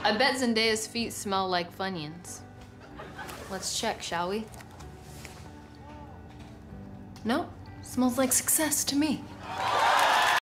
I bet Zendaya's feet smell like Funyuns. Let's check, shall we? Nope, smells like success to me.